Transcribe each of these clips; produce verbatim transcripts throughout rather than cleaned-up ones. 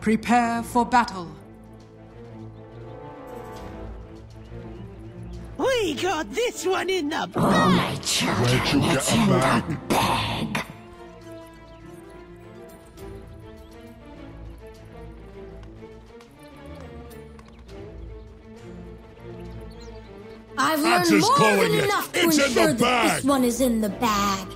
Prepare for battle. We got this one in the bag! Oh, my children, it's in the bag. I've learned Axes more than calling it. enough to It's in ensure the that bag. this one is in the bag.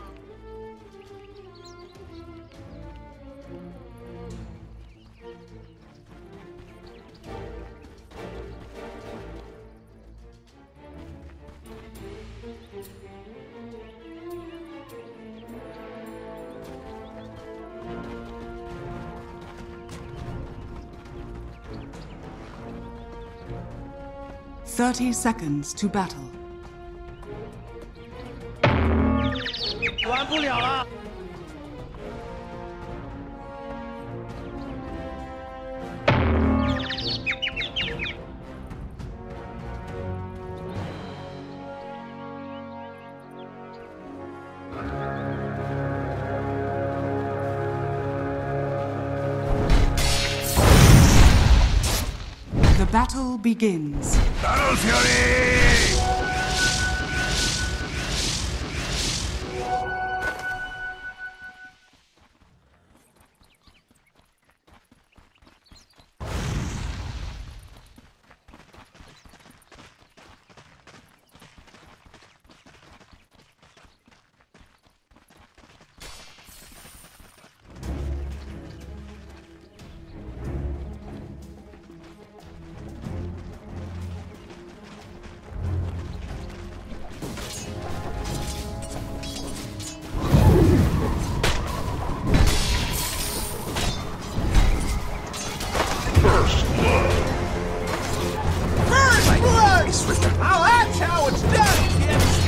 Thirty seconds to battle. 玩不了了。 The battle begins. Battle Fury! Oh, that's how it's done, kids!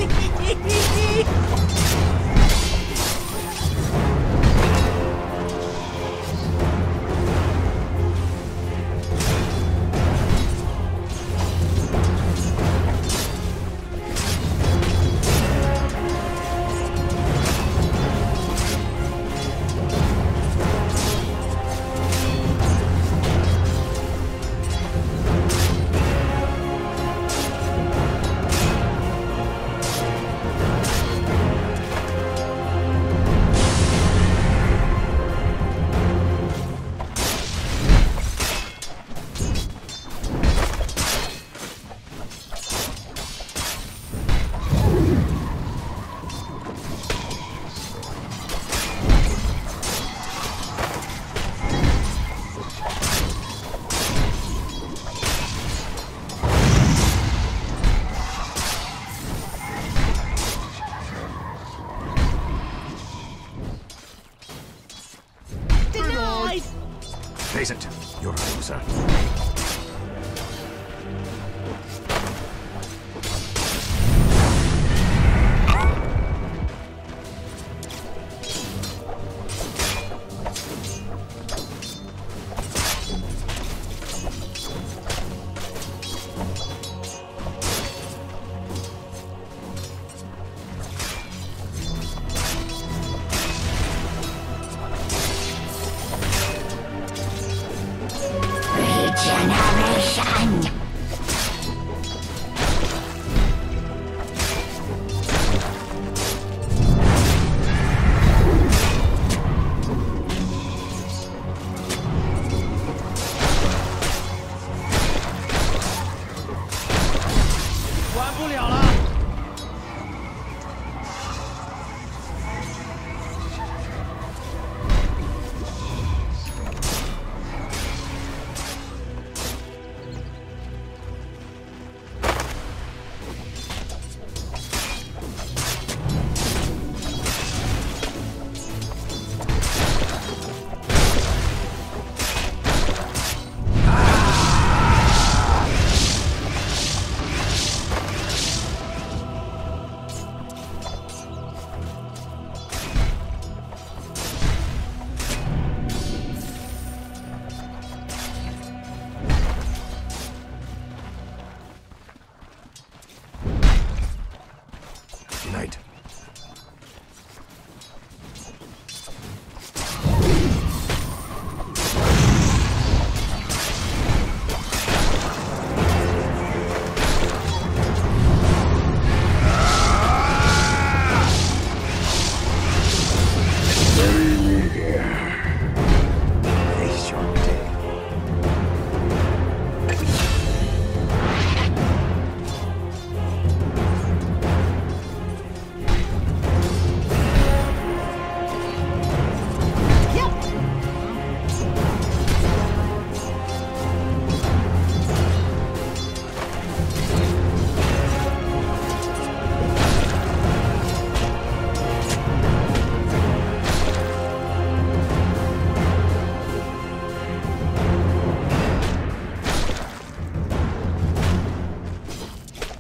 Peasant, you're a loser. Regeneration!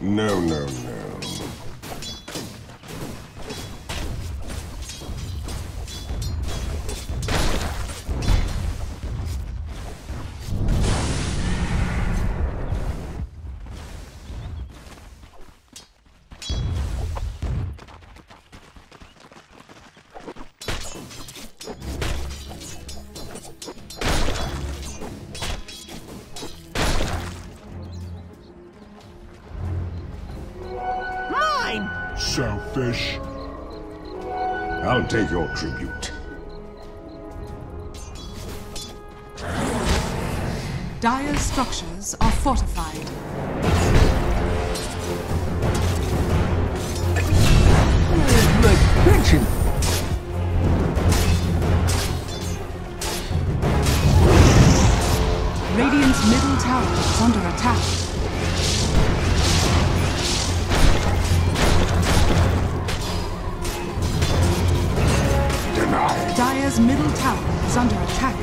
No, no, no. Selfish. I'll take your tribute. Dire's structures are fortified. My pension. Radiant's middle tower is under attack. Dire's middle tower is under attack.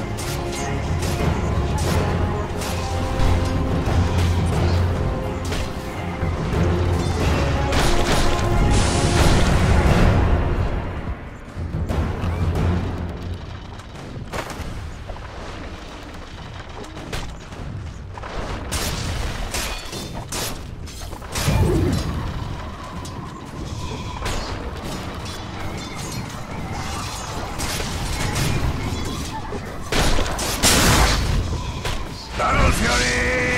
Battle Fury!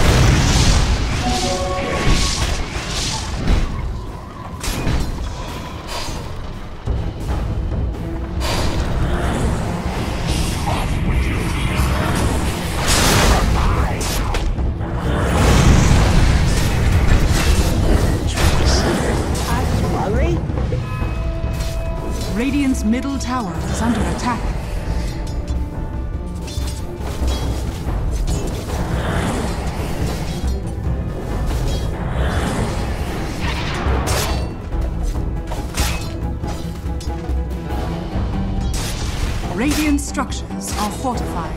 Radiant's middle tower is under attack. Radiant structures are fortified.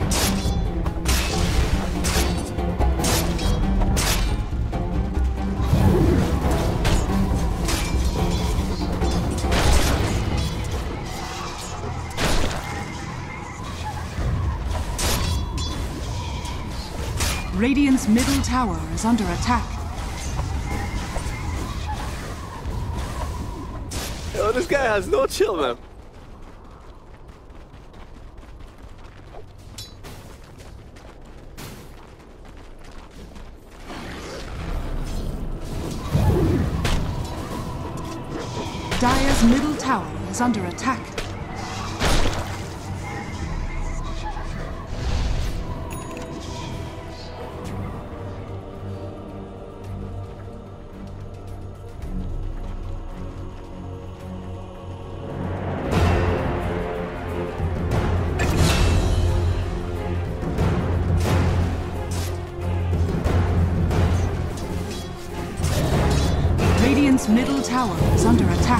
Radiant's middle tower is under attack. Yo, this guy has no chill, man. Dire's middle tower is under attack. Radiant's middle tower is under attack.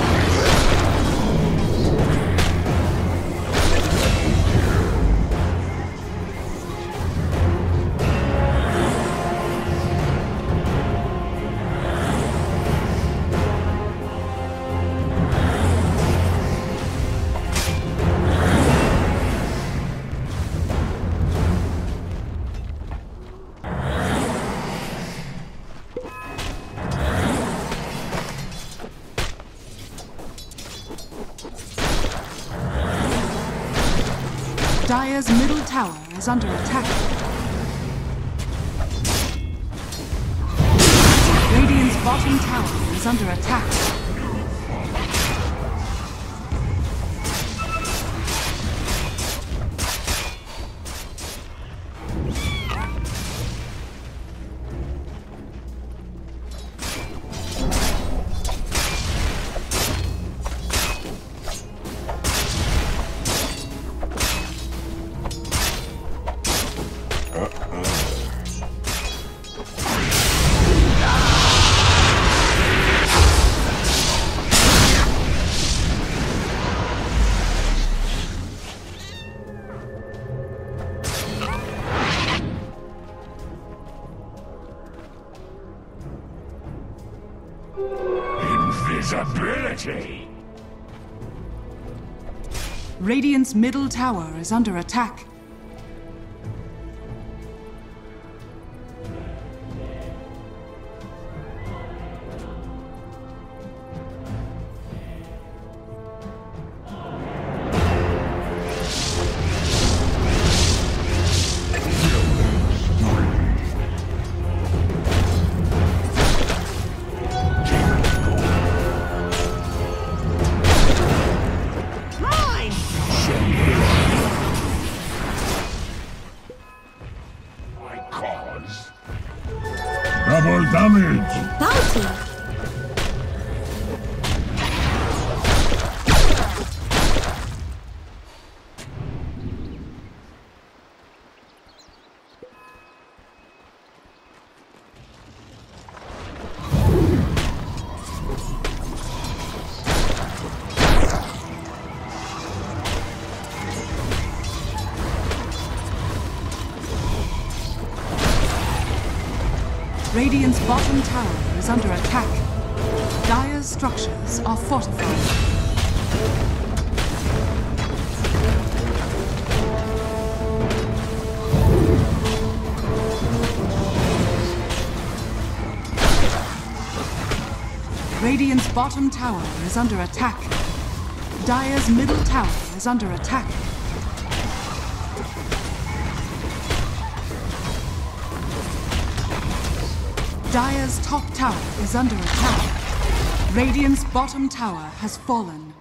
Dire's middle tower is under attack. Radiant's bottom tower is under attack. Invisibility! Radiant's middle tower is under attack. Double damage! Bounty! Radiant's bottom tower is under attack. Dire's structures are fortified. Radiant's bottom tower is under attack. Dire's middle tower is under attack. Dire's top tower is under attack. Radiant's bottom tower has fallen.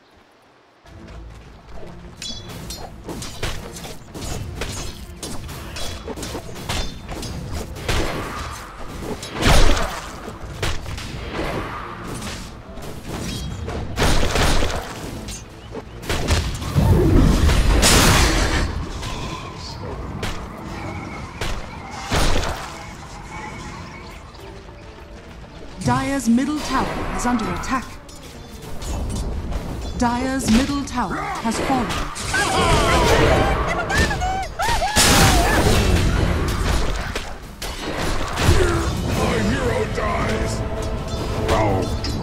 Dire's middle tower is under attack. Dire's middle tower has fallen. My hero dies! Bow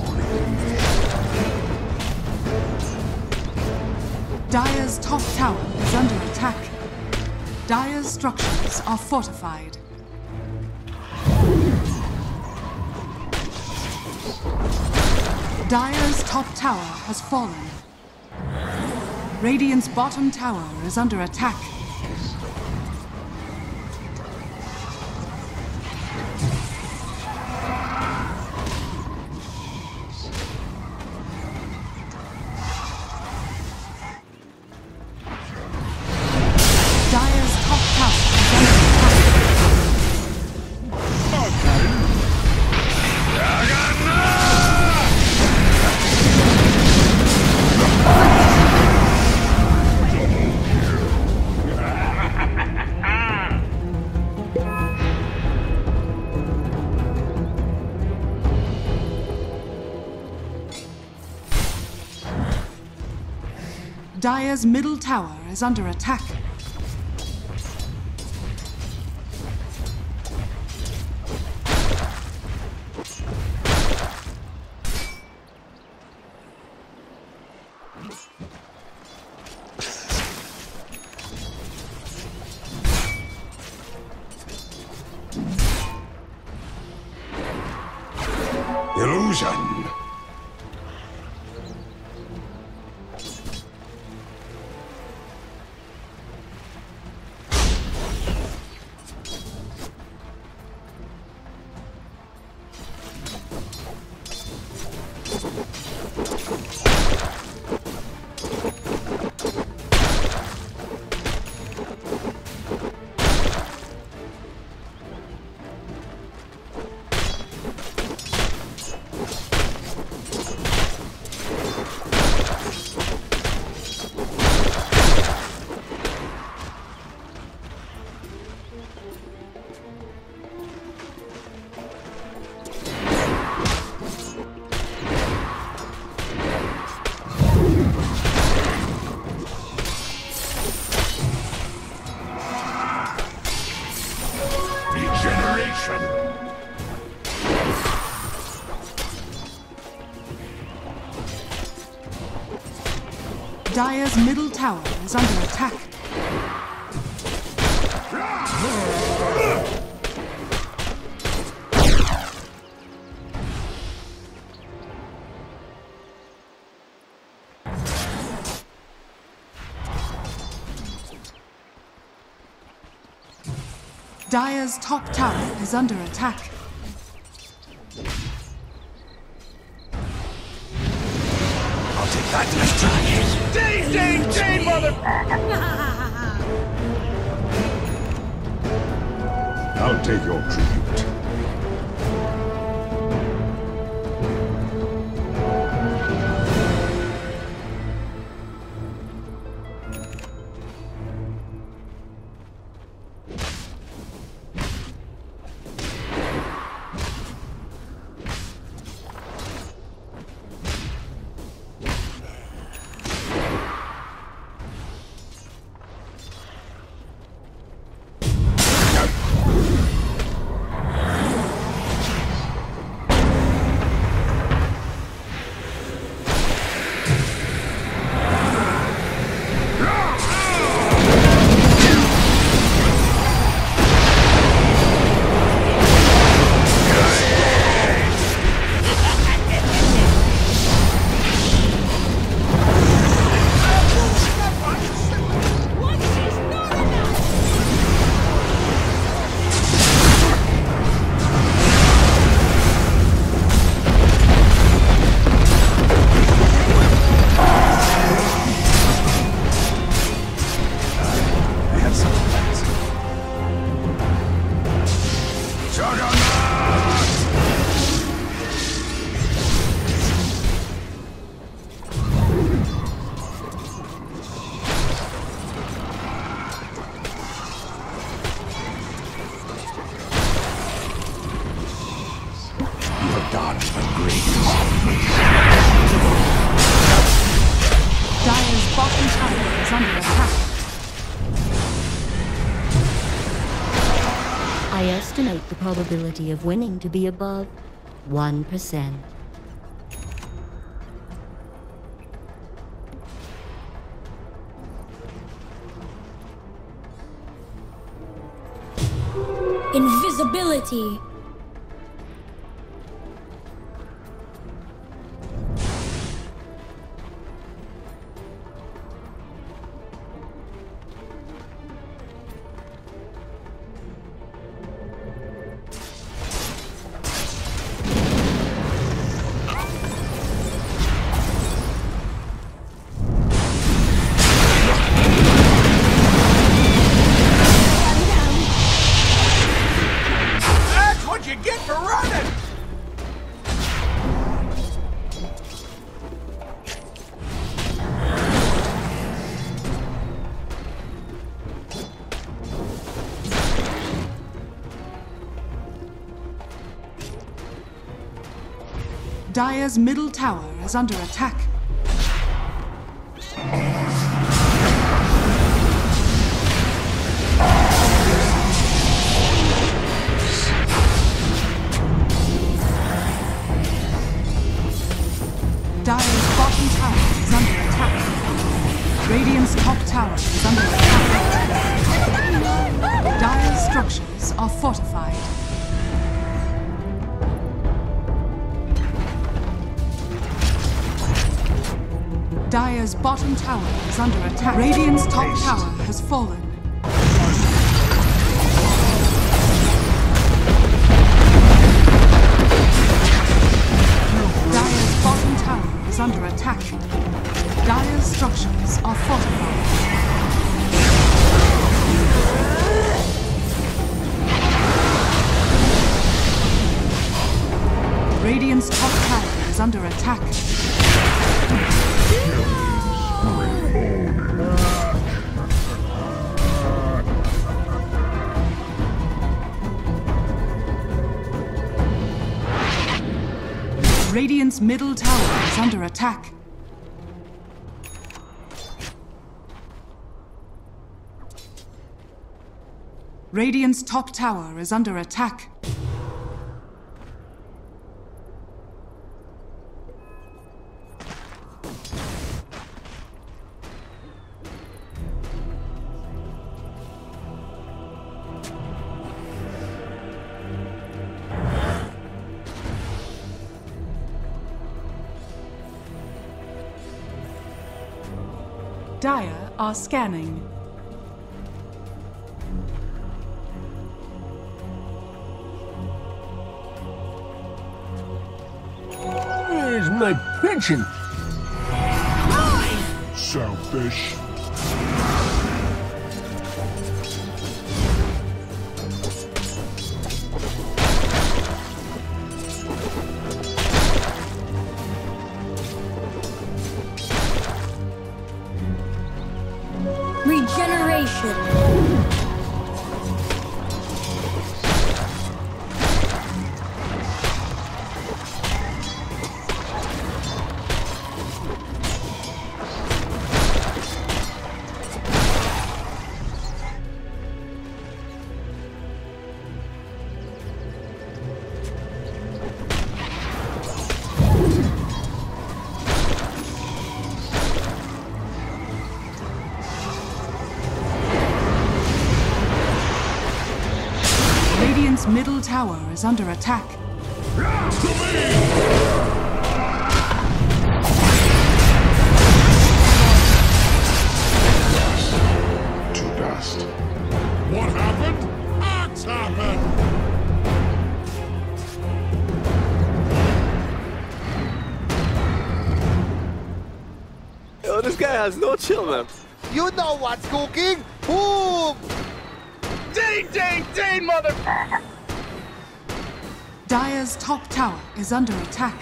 to Dire's top tower is under attack. Dire's structures are fortified. Dire's top tower has fallen. Radiant's bottom tower is under attack. Dire's top tower is under attack. Dire's middle tower is under attack. illusion! Dire's middle tower is under attack. Dire's top tower is under attack. I'll take that next time. Ding, ding, ding, mother... I'll take your tribute. Dire's bottom tower is under attack. I estimate the probability of winning to be above one percent. Invisibility. Dire's middle tower is under attack. Dire's bottom tower is under attack. Radiant's top tower is under attack. Dire's structures are fortified. Dire's bottom tower is under attack. Radiant's top tower has fallen. Dire's bottom tower is under attack. Dire's structures are fortified. Radiant's top tower is under attack. Radiant's middle tower is under attack. Radiant's top tower is under attack. Dire are scanning. Where's my pension? Selfish. Regeneration. Radiant's middle tower is under attack. To dust. What happened? Acts happened! Yo, this guy has no chill, man. You know what's cooking? Boom! Ding, ding, ding, mother... Dire's top tower is under attack.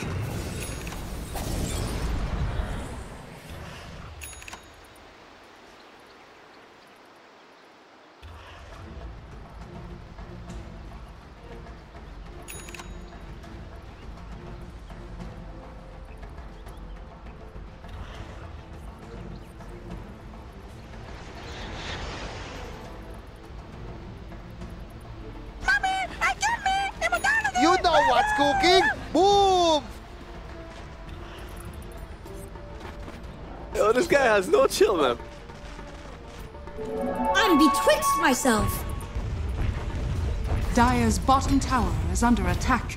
You know what's cooking? Boom! Yo, this guy has no chill, man. I'm betwixt myself. Dire's bottom tower is under attack.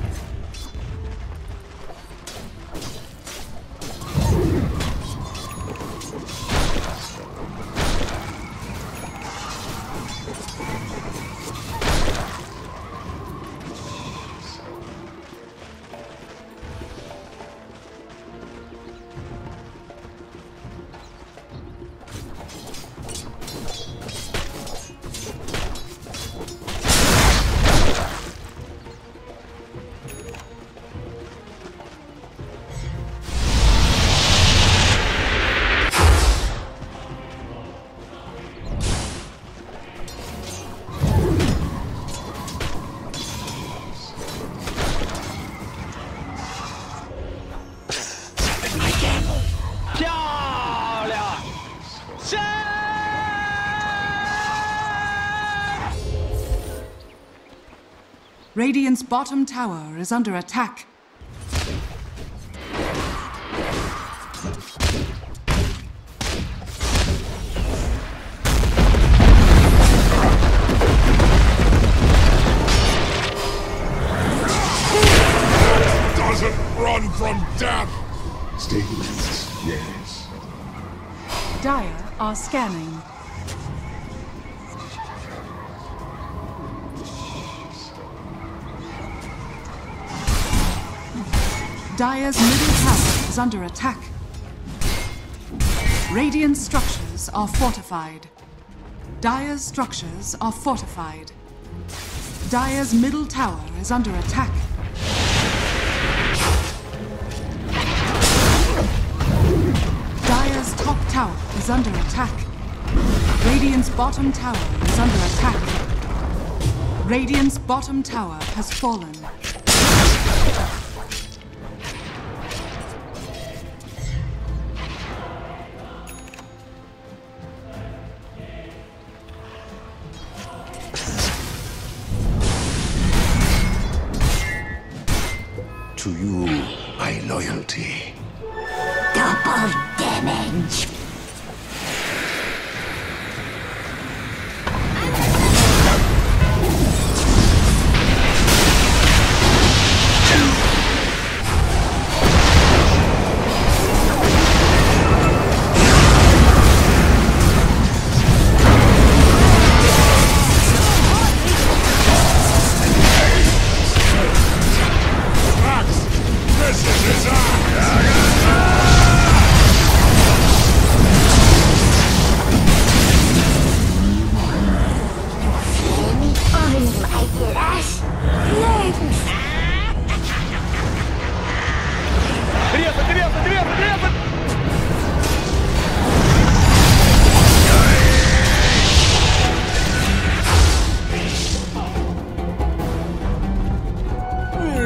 Radiant's bottom tower is under attack. Doesn't run from death! Statements, yes. Dire are scanning. Dire's middle tower is under attack. Radiant structures are fortified. Dire's structures are fortified. Dire's middle tower is under attack. Dire's top tower is under attack. Radiant's bottom tower is under attack. Radiant's bottom tower has fallen. To you, my loyalty. Double damage.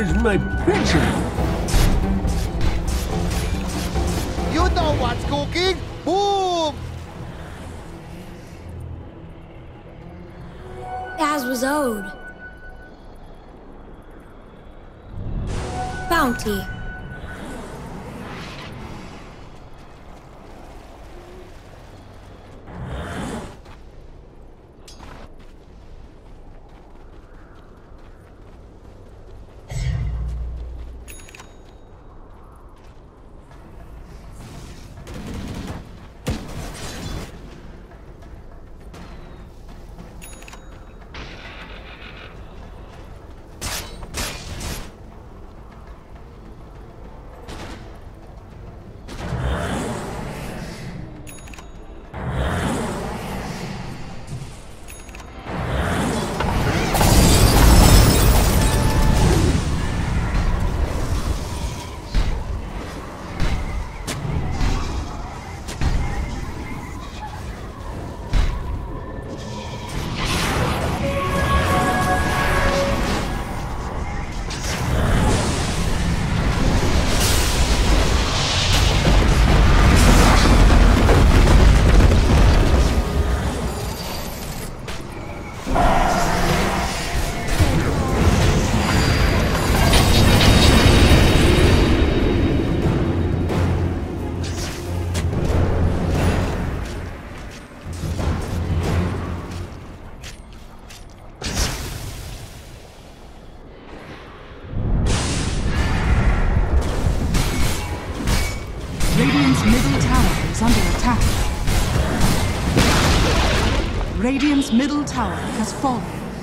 Where's my pension? You know what's cooking? Boom! As was owed. Bounty. Radiant's middle tower is under attack. Radiant's middle tower has fallen.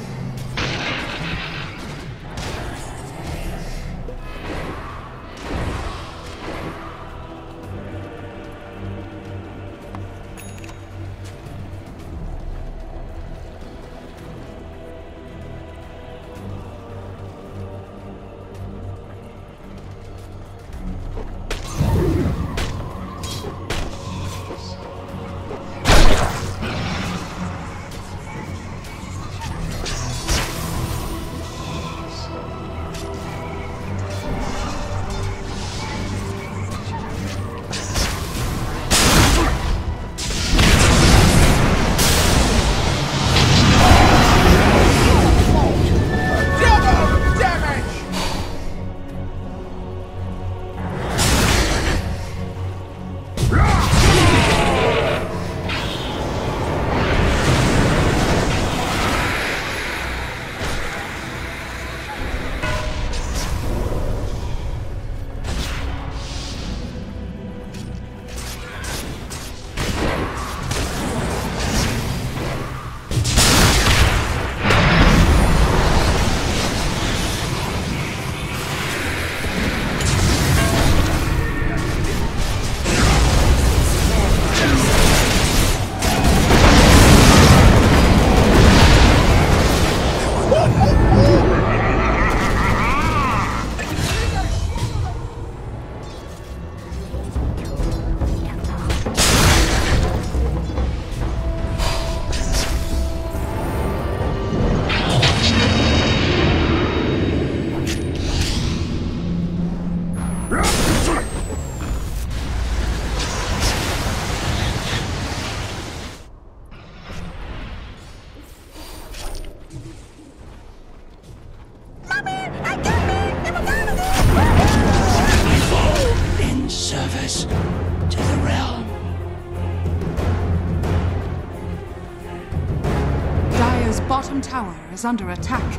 Bottom tower is under attack.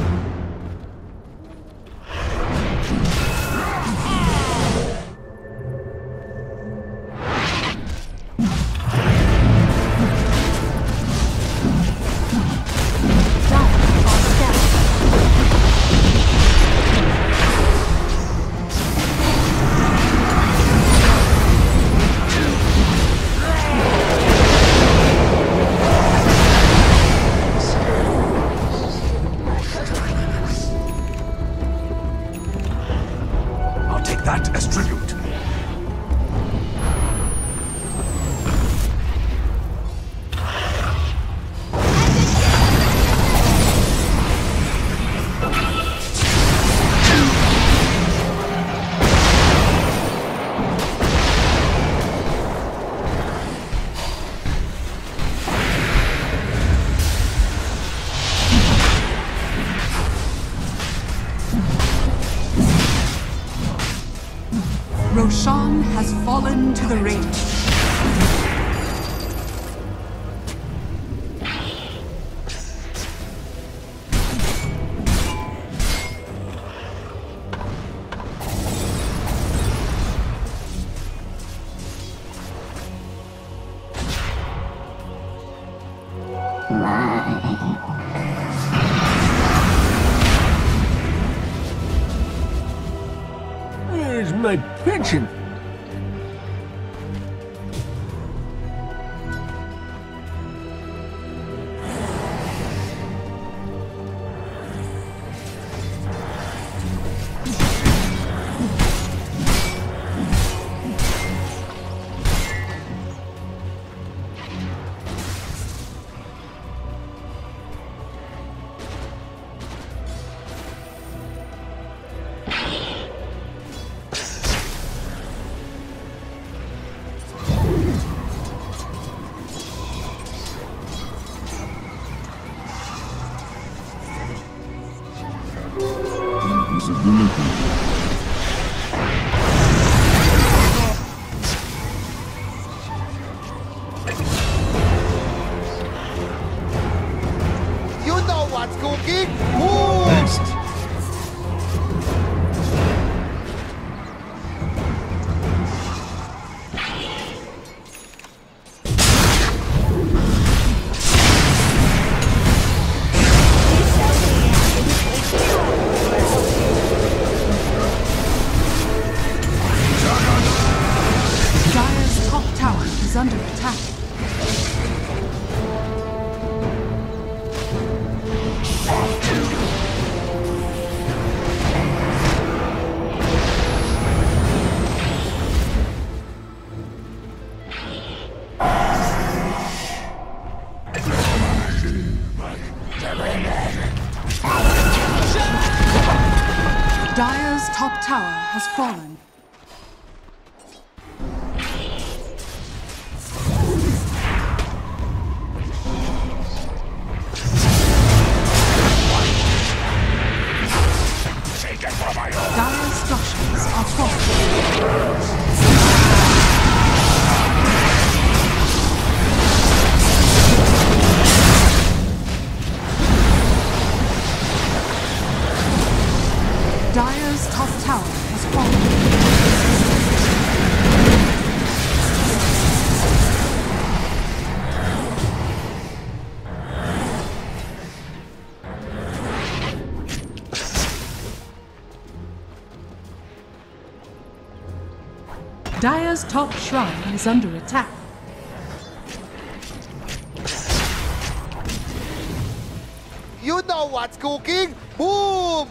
That as tribute. Roshan has fallen to the Radiant. Where's my pension? You know what's cooking? Boom! Dire's top tower is under attack. Dire's top tower has fallen. Dire's structures are falling. Dire's top tower has fallen. Dire's top shrine is under attack. You know what's cooking? Boom!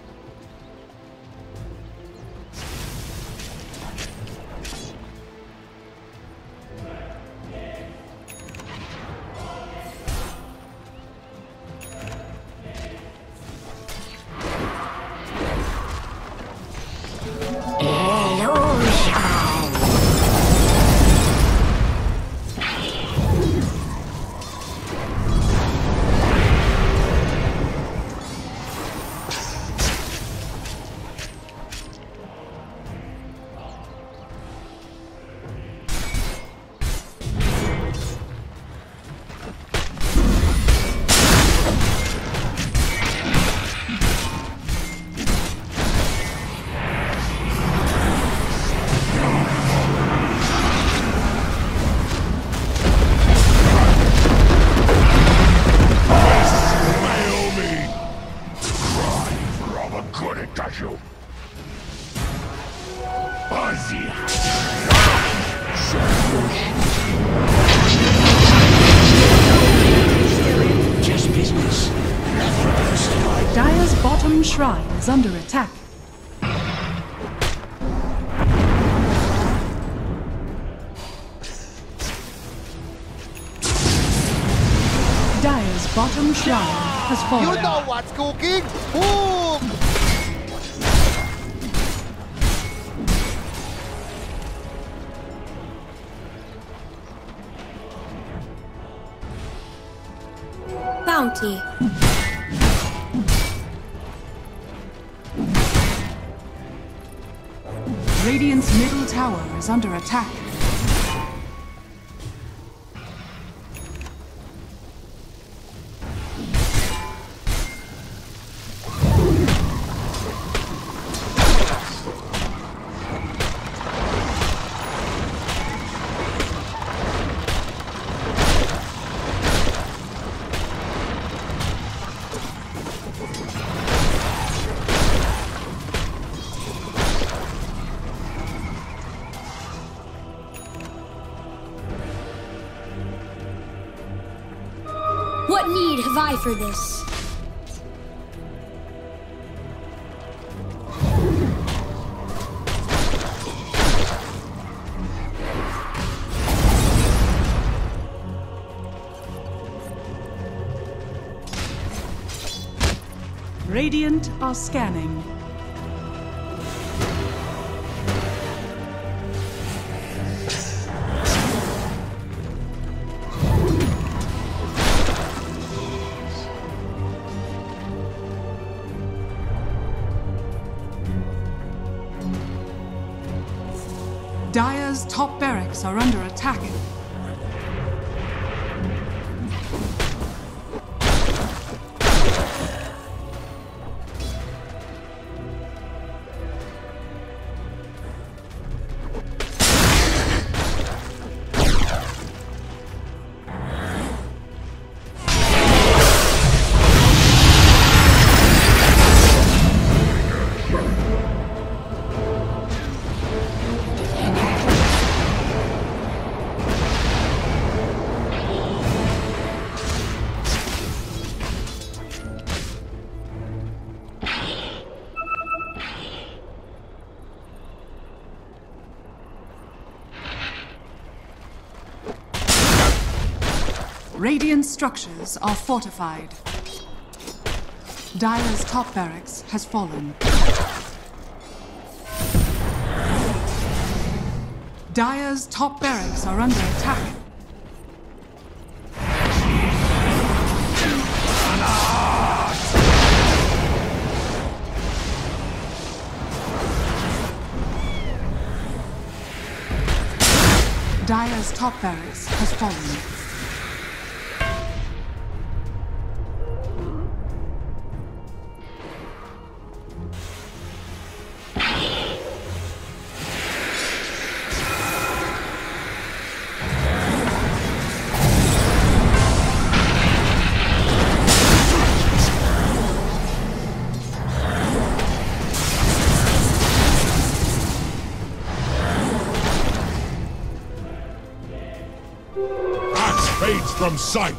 Dire's bottom shrine is under attack. Dire's bottom shrine has fallen. You know what's cooking? Boom! Bounty. Radiant's middle tower is under attack. What need have I for this? Radiant are scanning. Dire's top barracks are under attack. Radiant structures are fortified. Dire's top barracks has fallen. Dire's top barracks are under attack. Dire's top barracks has fallen. Fades from sight.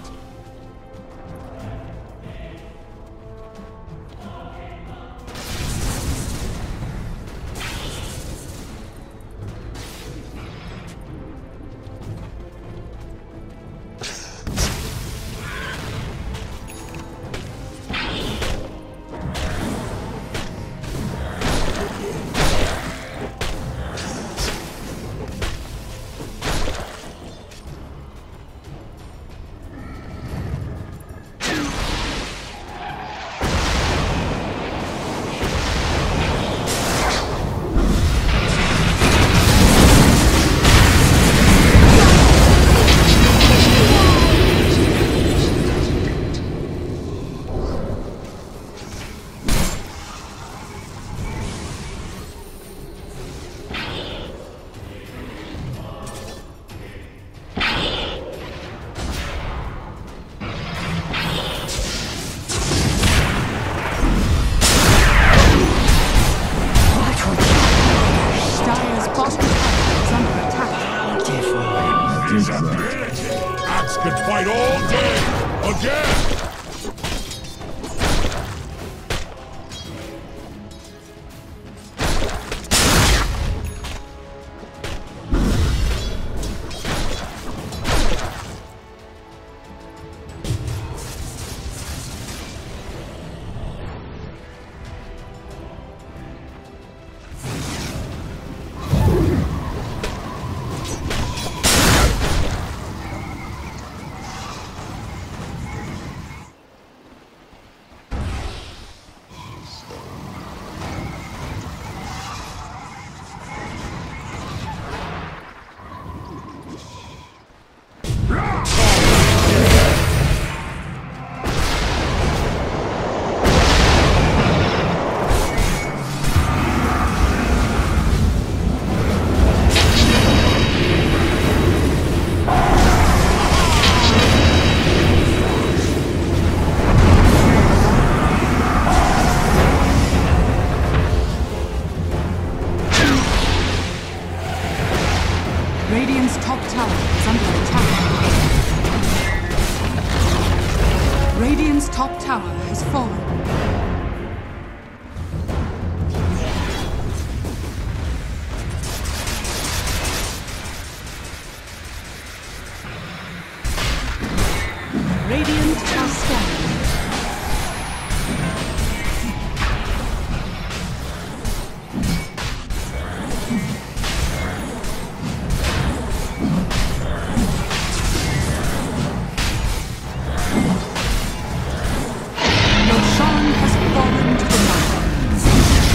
Radiant's top tower is under attack. Radiant's top tower has fallen. Radiant are scanning. Roshan has fallen to the mountains.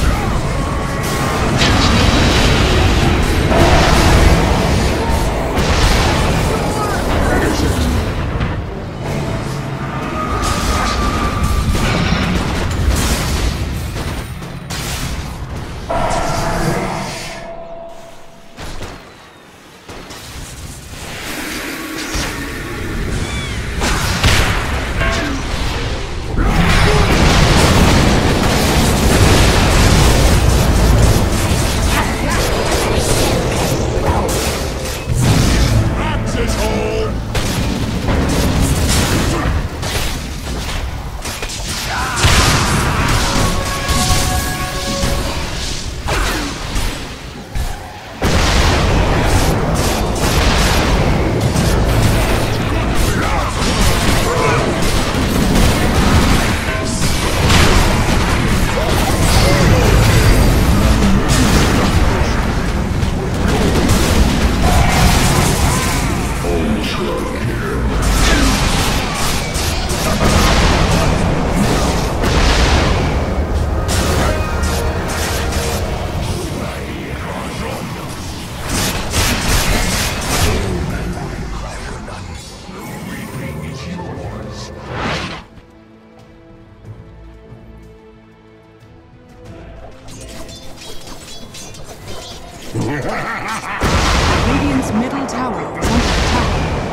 Radiant's middle tower is under attack.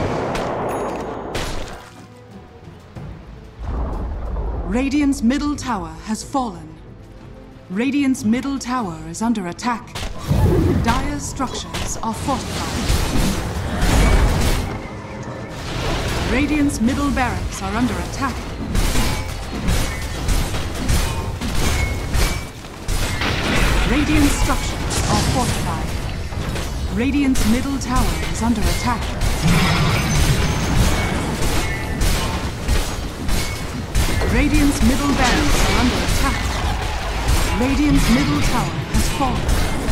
Radiant's middle tower has fallen. Radiant's middle tower is under attack. Dire's structures are fortified. Radiant's middle barracks are under attack. Radiant structures are fortified. Radiant's middle tower is under attack. Radiant's middle barracks are under attack. Radiant's middle tower has fallen.